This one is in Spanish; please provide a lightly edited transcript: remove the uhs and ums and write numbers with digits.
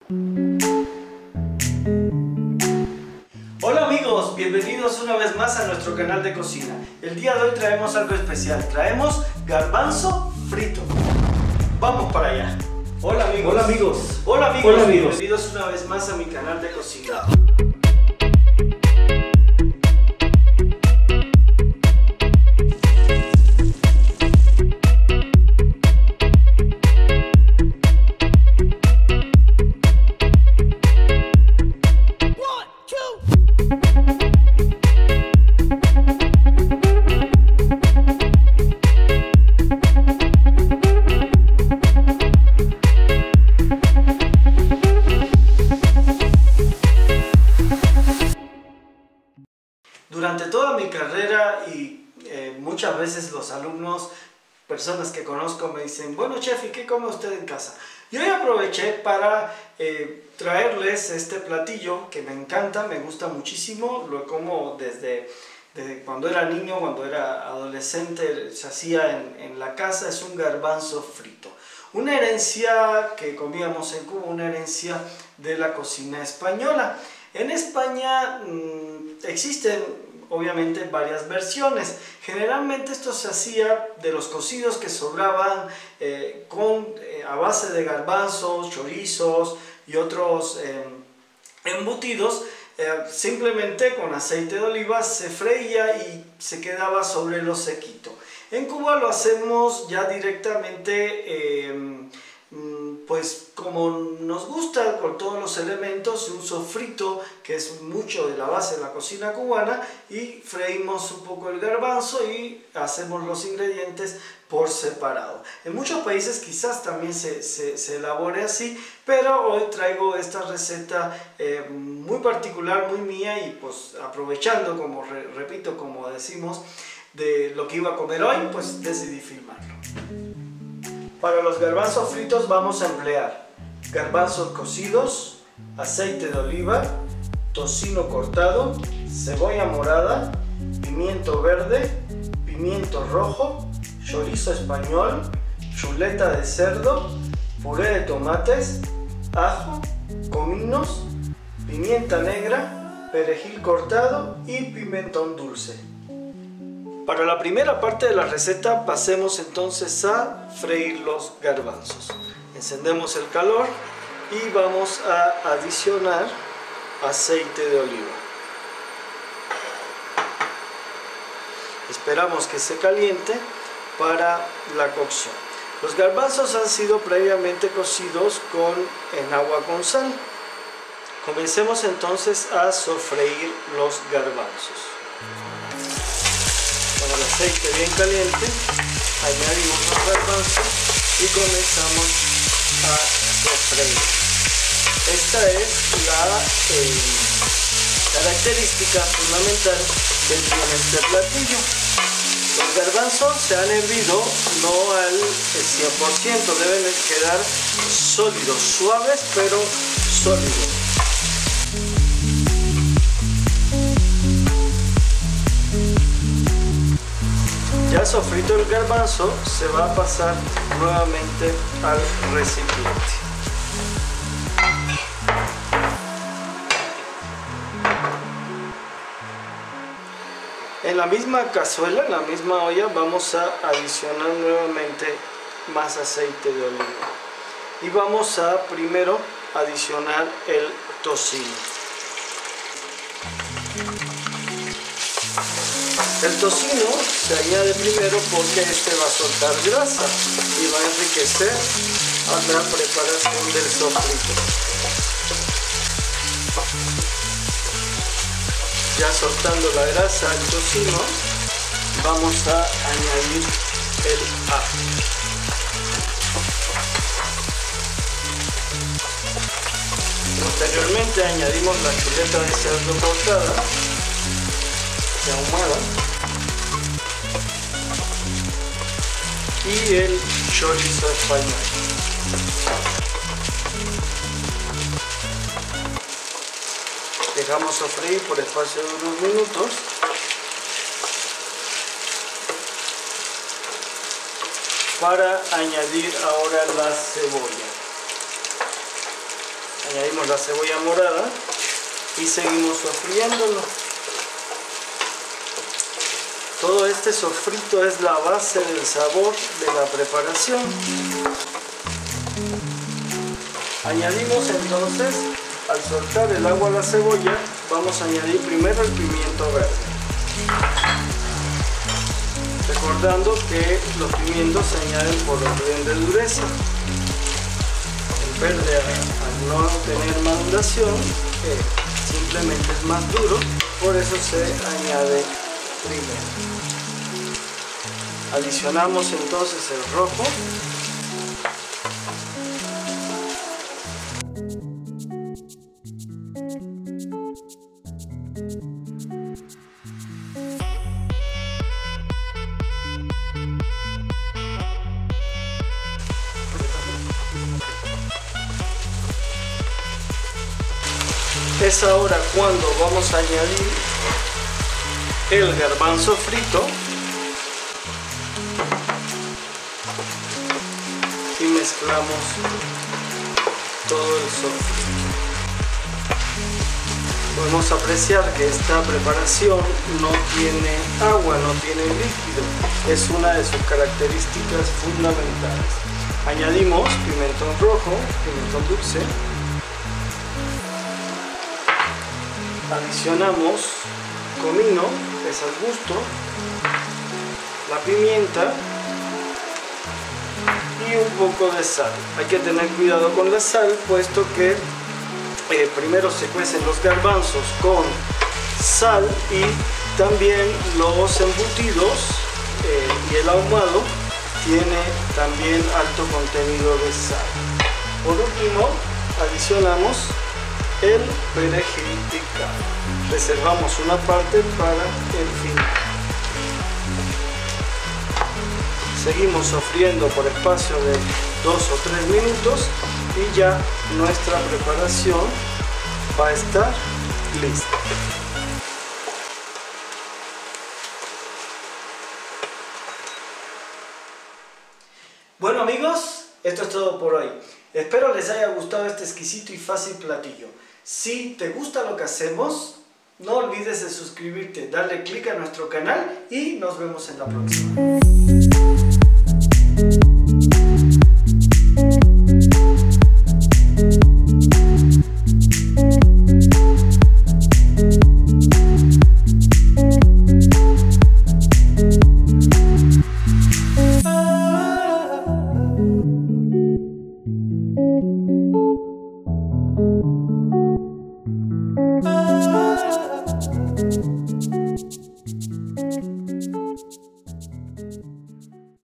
Hola amigos, bienvenidos una vez más a nuestro canal de cocina. El día de hoy traemos algo especial, traemos garbanzo frito. Vamos para allá. Hola amigos. Hola amigos. Hola amigos. Hola amigos. Bienvenidos una vez más a mi canal de cocina. Durante toda mi carrera y muchas veces los alumnos, personas que conozco me dicen, bueno chef, ¿y qué come usted en casa? Yo hoy aproveché para traerles este platillo que me encanta, me gusta muchísimo, lo como desde cuando era niño, cuando era adolescente, se hacía en la casa, es un garbanzo frito. Una herencia que comíamos en Cuba, una herencia de la cocina española. En España existen obviamente varias versiones. Generalmente esto se hacía de los cocidos que sobraban a base de garbanzos, chorizos y otros embutidos. Simplemente con aceite de oliva se freía y se quedaba sobre lo sequito. En Cuba lo hacemos ya directamente pues como nos gusta, con todos los elementos, un sofrito que es mucho de la base de la cocina cubana, y freímos un poco el garbanzo y hacemos los ingredientes por separado. En muchos países quizás también se elabore así, pero hoy traigo esta receta muy particular, muy mía, y pues aprovechando, como repito, como decimos, de lo que iba a comer hoy, pues decidí filmarlo. Para los garbanzos fritos vamos a emplear garbanzos cocidos, aceite de oliva, tocino cortado, cebolla morada, pimiento verde, pimiento rojo, chorizo español, chuleta de cerdo, puré de tomates, ajo, cominos, pimienta negra, perejil cortado y pimentón dulce. Para la primera parte de la receta pasemos entonces a freír los garbanzos. Encendemos el calor y vamos a adicionar aceite de oliva. Esperamos que se caliente para la cocción. Los garbanzos han sido previamente cocidos en agua con sal. Comencemos entonces a sofreír los garbanzos. Con el aceite bien caliente añadimos los garbanzos y comenzamos a sofreír. Esta es la característica fundamental que tiene este platillo. Los garbanzos se han hervido no al 100%, deben quedar sólidos, suaves pero sólidos. Ya sofrito el garbanzo, se va a pasar nuevamente al recipiente. En la misma cazuela, en la misma olla, vamos a adicionar nuevamente más aceite de oliva. Y vamos a primero adicionar el tocino. El tocino se añade primero porque este va a soltar grasa y va a enriquecer a la preparación del sofrito. Ya soltando la grasa al tocino, vamos a añadir el ajo. Posteriormente añadimos la chuleta de cerdo cortada, ya ahumada, y el chorizo español. Dejamos sofreír por espacio de unos minutos. Para añadir ahora la cebolla. Añadimos la cebolla morada y seguimos sofriéndolo. Todo este sofrito es la base del sabor de la preparación. Añadimos entonces, al soltar el agua a la cebolla, vamos a añadir primero el pimiento verde. Recordando que los pimientos se añaden por orden de dureza. El verde, al no tener maduración, simplemente es más duro, por eso se añade primero. Adicionamos entonces el rojo. Es ahora cuando vamos a añadir el garbanzo frito y mezclamos todo el sofrito. Podemos apreciar que esta preparación no tiene agua, no tiene líquido, es una de sus características fundamentales. Añadimos pimentón rojo, pimentón dulce. Adicionamos comino, es al gusto, la pimienta y un poco de sal. Hay que tener cuidado con la sal, puesto que primero se cuecen los garbanzos con sal y también los embutidos y el ahumado tiene también alto contenido de sal. Por último, adicionamos el perejil picado. Reservamos una parte para el final. Seguimos sofriendo por espacio de 2 o 3 minutos y ya nuestra preparación va a estar lista. Bueno amigos, esto es todo por hoy. Espero les haya gustado este exquisito y fácil platillo. Si te gusta lo que hacemos, no olvides de suscribirte, darle clic a nuestro canal y nos vemos en la próxima.